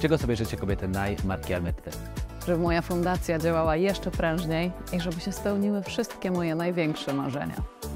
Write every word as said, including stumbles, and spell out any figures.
czego sobie życzę kobiety Naj marki Almetty? Żeby moja fundacja działała jeszcze prężniej i żeby się spełniły wszystkie moje największe marzenia.